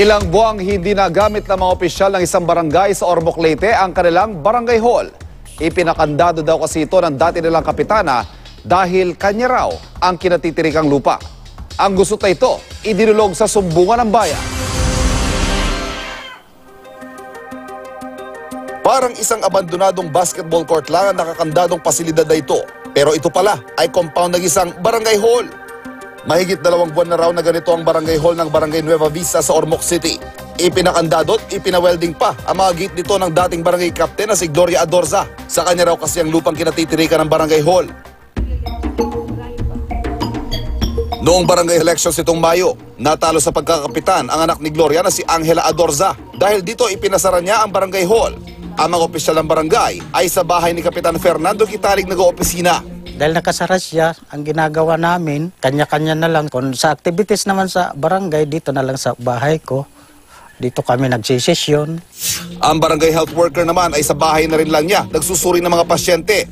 Ilang buwang hindi nagamit ng mga opisyal ng isang barangay sa Ormoc, Leyte ang kanilang barangay hall. Ipinakandado daw kasi ito ng dati nilang kapitana dahil kanya raw ang kinatitirikang lupa. Ang gusot na ito, idinulog sa sumbungan ng bayan. Parang isang abandonadong basketball court lang ang nakakandadong pasilidad na ito. Pero ito pala ay compound ng isang barangay hall. Mahigit 2 buwan na raw na ganito ang barangay hall ng Barangay Nueva Vista sa Ormoc City. Ipinakandadot, ipinawelding pa ang mga gate nito ng dating barangay captain na si Gloria Adorza. Sa kanya raw kasi ang lupang kinatitirikan ng barangay hall. Noong barangay elections itong Mayo, natalo sa pagkakapitan ang anak ni Gloria na si Angela Adorza. Dahil dito ipinasara niya ang barangay hall. Ang mga opisyal ng barangay ay sa bahay ni Kapitan Fernando Kitalig nag-oopisina. Dahil nakasara siya, ang ginagawa namin, kanya-kanya na lang. Kung sa activities naman sa barangay, dito na lang sa bahay ko. Dito kami nagsisesyon. Ang barangay health worker naman ay sa bahay na rin lang niya, nagsusuri ng mga pasyente.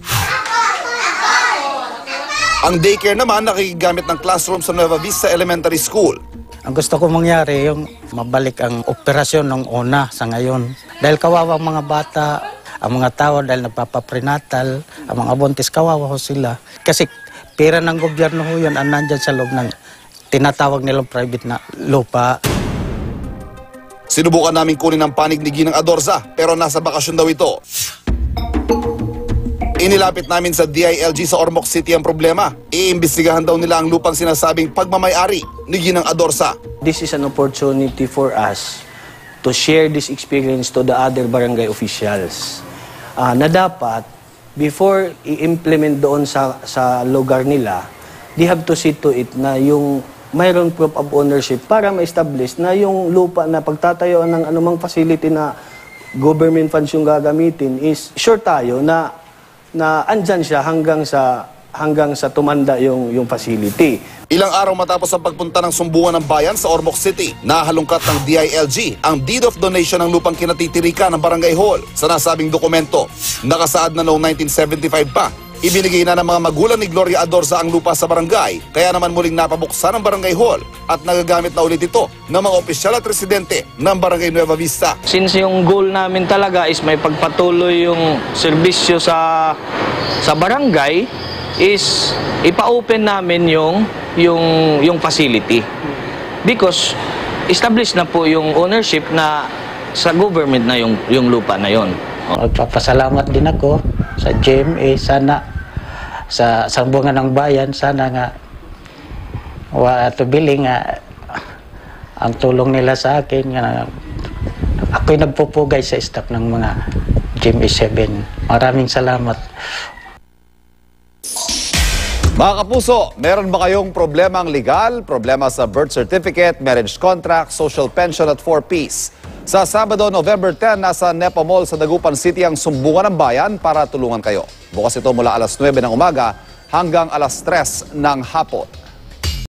Ang daycare naman nakikigamit ng classroom sa Nueva Vista Elementary School. Ang gusto ko mangyari, yung mabalik ang operasyon ng una sa ngayon. Dahil kawawang mga bata, ang mga tao dahil nagpapaprenatal, ang mga buntis, kawawa ho sila. Kasi pera ng gobyerno ho yun ang nandyan sa loob ng tinatawag nilang private na lupa. Sinubukan namin kunin ang panig ni Ginang Adorza pero nasa bakasyon daw ito. Inilapit namin sa DILG sa Ormoc City ang problema. Iimbestigahan daw nila ang lupang sinasabing pagmamay-ari ni Ginang Adorza. This is an opportunity for us to share this experience to the other barangay officials. Na dapat, before i-implement doon sa lugar nila, they have to see to it na yung mayroong proof of ownership para ma-establish na yung lupa na pagtatayuan ng anumang facility na government funds yung gagamitin is sure tayo na andyan siya hanggang sa tumanda yung facility. Ilang araw matapos ang pagpunta ng sumbungan ng bayan sa Ormoc City, nahalungkat ng DILG ang deed of donation ng lupang kinatitirika ng barangay hall. Sa nasabing dokumento, nakasaad na noong 1975 pa, ibinigay na ng mga magulang ni Gloria Adorza ang lupa sa barangay, kaya naman muling napabuksan ang barangay hall at nagagamit na ulit ito ng mga opisyal at residente ng Barangay Nueva Vista. Since yung goal namin talaga is may pagpatuloy yung serbisyo sa barangay, is ipa-open namin yung facility. Because established na po yung ownership na sa government na yung lupa na yon. Magpapasalamat din ako sa GMA, sana sa sambungan ng bayan, sana nga tubiling ang tulong nila sa akin. Ako'y nagpupugay sa staff ng mga GMA 7. Maraming salamat. Mga kapuso, meron ba kayong problemang legal, problema sa birth certificate, marriage contract, social pension at 4Ps? Sa Sabado, November 10, nasa Nepa Mall sa Dagupan City ang sumbungan ng bayan para tulungan kayo. Bukas ito mula alas 9 ng umaga hanggang alas 3 ng hapon.